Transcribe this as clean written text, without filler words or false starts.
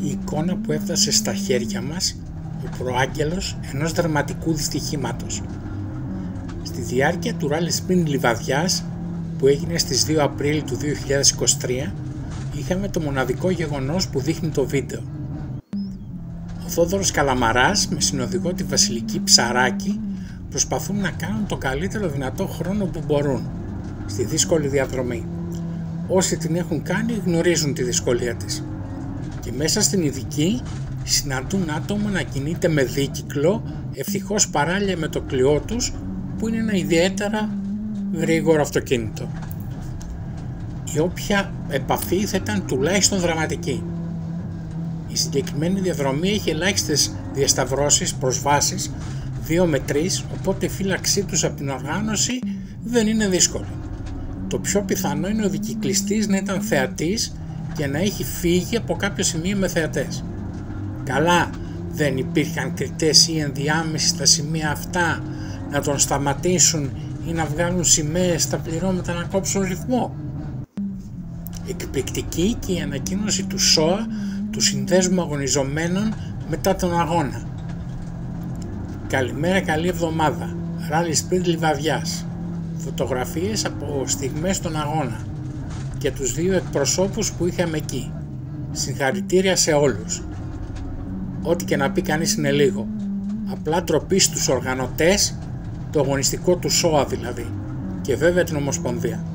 η εικόνα που έφτασε στα χέρια μας ο προάγγελος ενός δραματικού δυστυχήματος. Στη διάρκεια του Rally Sprint Λιβαδιάς που έγινε στις 2 Απρίλη του 2023 είχαμε το μοναδικό γεγονός που δείχνει το βίντεο. Ο Θόδωρος Καλαμαράς με συνοδηγό τη Βασιλική Ψαράκη προσπαθούν να κάνουν το καλύτερο δυνατό χρόνο που μπορούν στη δύσκολη διαδρομή. Όσοι την έχουν κάνει γνωρίζουν τη δυσκολία της. Και μέσα στην ειδική συναντούν άτομα να κινείται με δίκυκλο, ευτυχώς παράλληλα με το κλειό τους που είναι ένα ιδιαίτερα γρήγορο αυτοκίνητο. Η όποια επαφή θα ήταν τουλάχιστον δραματική. Η συγκεκριμένη διαδρομή έχει ελάχιστες διασταυρώσεις, προσβάσεις 2 με 3, οπότε η φύλαξή τους από την οργάνωση δεν είναι δύσκολη. Το πιο πιθανό είναι ο δικυκλιστής να ήταν θεατής και να έχει φύγει από κάποιο σημείο με θεατές. Καλά, δεν υπήρχαν κριτές ή ενδιάμεσοι στα σημεία αυτά να τον σταματήσουν ή να βγάλουν σημαίες στα πληρώματα να κόψουν ρυθμό. Εκπληκτική και η ανακοίνωση του ΣΟΑ, του Συνδέσμου Αγωνιζομένων μετά τον αγώνα. Καλημέρα, καλή εβδομάδα. Rally Sprint Λιβαδιάς. Φωτογραφίες από στιγμές στον αγώνα και τους 2 εκπροσώπους που είχαμε εκεί. Συγχαρητήρια σε όλους. Ό,τι και να πει κανείς είναι λίγο. Απλά ντροπή στους οργανωτές, το αγωνιστικό του ΣΟΑ δηλαδή, και βέβαια την Ομοσπονδία.